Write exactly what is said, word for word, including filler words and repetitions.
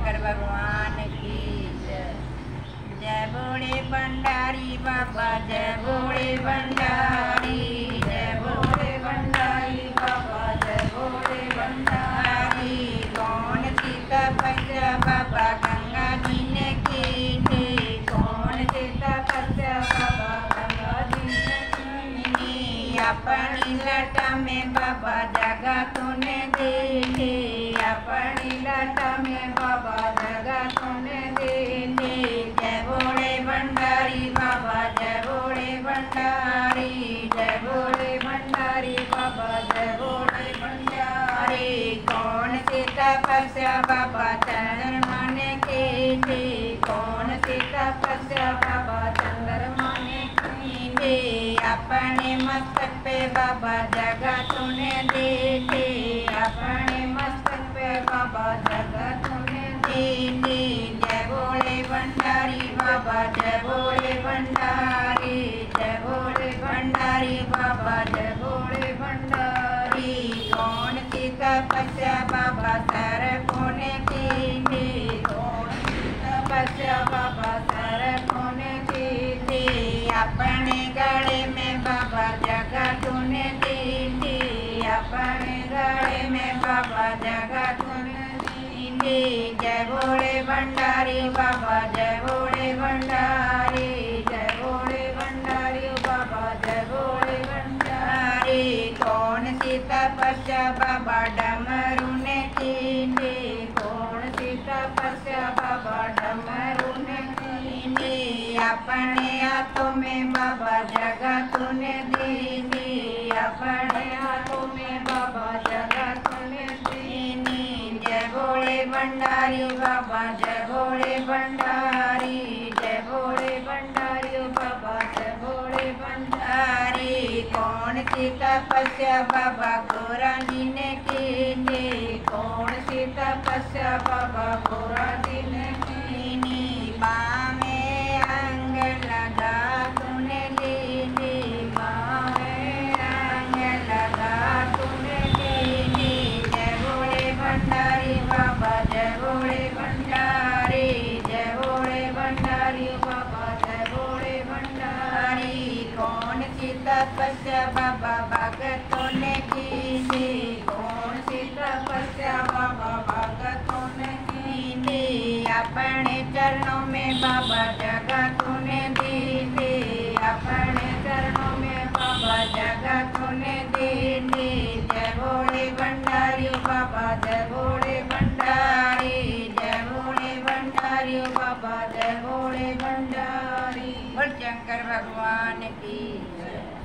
शंकर भगवान की जय। जय भोले भंडारी बाबा, जय भोले भंडारी, जय भोले भंडारी बाबा, जय भोले भंडारी। कौन सी तपस्या बाबा गंगा जी ने की थी, कौन सी तपस्या बाबा गंगा जी ने की। अपनी लटा में बाबा जगह तूने दी थी, अपनी लटा में बाबा जगह तूने दी थी। जय भोले भंडारी बाबा, जय भोले भंडारी, जय भोले भंडारी बाबा, जय भोले भंडारी। कौन सी तपस्या बाबा चंद्रमा ने की थी, कौन सी तपस्या बाबा चंद्रमा ने की थी। अपने मस्तक पे बाबा जगह तूने दी थी, अपने मस्तक पे बाबा जगह तूने दी थी। जय भोले भंडारी बाबा, जय भोले भंडारी, जय भोले भंडारी बाबा, जय भोले भंडारी। कौन सी तपस्या बाबा सर कोने की थी, कौन सी तपस्या बाबा सर कोने की थी। अपने गले में बाबा जगह तूने दी थी, अपने गले में बाबा जगह तूने दी थी। जय भोले भंडारी बाबा, जय भोले भंडारी, जय भोले भंडारी बाबा, जय भोले भंडारी। कौन सी तपस्या बाबा डमरू ने की थी, कौन सी तपस्या बाबा डमरू ने की थी। अपने हाथों में बाबा जगह तूने दी थी, अपने हाथों में बाबा जगह तूने दी थी। जय भोले भंडारी बाबा, जय भोले भंडारी, जय भोले भंडारी बाबा, जय भोले भंडारी। कौन सी तपस्या बाबा गोरा जी ने की थी, कौन सी तपस्या बाबा गोरा जी ने की थी। माँ में अंग लगा तूने ली थी, माँ में अंग लगा तूने ली थी। जय भोले भंडारी बाबा, जय भोले भंडारी, जय भोले भंडारी बाबा, जय भोले भंडारी। कौन सी तपस्या बाबा भगतों ने की थी, कौन सी तपस्या बाबा भगतों ने की थी। अपने चरणों में बाबा जगह तूने दी थी, अपने चरणों में बाबा जगह तूने दी थी। जय भोले भंडारी बाबा, जय भोले भंडारी, जय भोले भंडारी बाबा, जय भोले भंडारी। बोल शंकर भगवान की जय।